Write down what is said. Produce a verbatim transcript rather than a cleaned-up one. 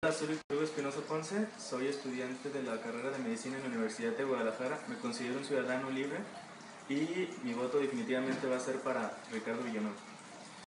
Hola, soy Hugo Espinosa Ponce, soy estudiante de la carrera de Medicina en la Universidad de Guadalajara. Me considero un ciudadano libre y mi voto definitivamente va a ser para Ricardo Villanueva.